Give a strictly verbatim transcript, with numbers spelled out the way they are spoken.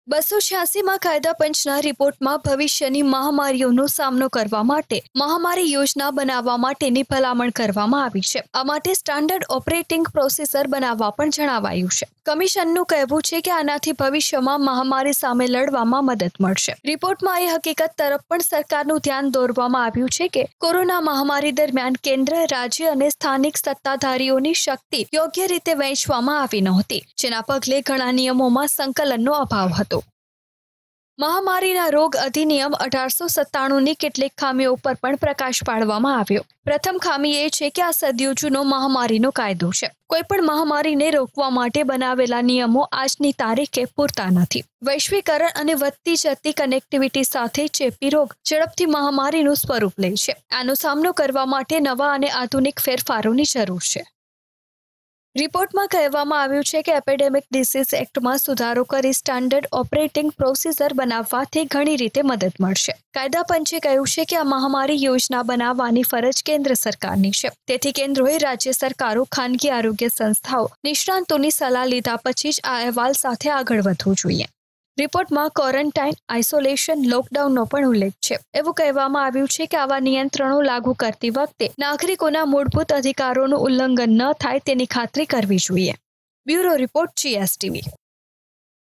બસો છ્યાસીમાં કાયદા પંચના રિપોર્ટમાં ભવિષ્યની મહામારીઓનો સામનો કરવા માટે મહામારી યોજના બનાવવા માટેની ભલામણ કરવામાં આવી છે. આ માટે સ્ટાન્ડર્ડ ઓપરેટિંગ પ્રોસિજર બનાવવા પણ જણાવાયું છે. કમિશનનું કહેવું છે કે આનાથી ભવિષ્યમાં મહામારી સામે લડવામાં મદદ મળશે. રિપોર્ટમાં એ હકીકત તરફ પણ સરકારનું ધ્યાન દોરવામાં આવ્યું છે કે કોરોના મહામારી દરમિયાન કેન્દ્ર, રાજ્ય અને સ્થાનિક સત્તાધારીઓની શક્તિ યોગ્ય રીતે વહેંચવામાં આવી નહોતી, જેના પગલે ઘણા નિયમોમાં સંકલનનો અભાવ હતો. મહામારીના રોગ અધિનિયમ અઢારસો સત્તાણુંની કેટલીક ખામીઓ ઉપર પણ પ્રકાશ પાડવામાં આવ્યો. પ્રથમ ખામી એ છે કે આ સદીઓ જૂનો મહામારીનો કાયદો છે. કોઈપણ મહામારીને રોકવા માટે બનાવેલા નિયમો આજની તારીખે પૂરતા નથી. વૈશ્વિકરણ અને વધતી જતી કનેક્ટિવિટી સાથે ચેપી રોગ ઝડપથી મહામારીનું સ્વરૂપ લે છે. આનો સામનો કરવા માટે નવા અને આધુનિક ફેરફારોની જરૂર છે. રિપોર્ટમાં કહેવામાં આવ્યું છે કે એપિડેમિક ડિસીઝ એક્ટમાં સુધારો કરી સ્ટાન્ડર્ડ ઓપરેટિંગ પ્રોસિજર બનાવવાથી ઘણી રીતે મદદ મળશે. કાયદા પંચે કહ્યું છે કે આ મહામારી યોજના બનાવવાની ફરજ કેન્દ્ર સરકારની છે. તેથી કેન્દ્રોએ રાજ્ય સરકારો, ખાનગી આરોગ્ય સંસ્થાઓ, નિષ્ણાંતોની સલાહ લીધા પછી જ આ અહેવાલ સાથે આગળ વધવું જોઈએ. રિપોર્ટમાં ક્વોરન્ટાઇન, આઇસોલેશન, લોકડાઉનનો પણ ઉલ્લેખ છે. એવું કહેવામાં આવ્યું છે કે આવા નિયંત્રણો લાગુ કરતી વખતે નાગરિકોના મૂળભૂત અધિકારોનું ઉલ્લંઘન ન થાય તેની ખાતરી કરવી જોઈએ. Bureau report, GSTV.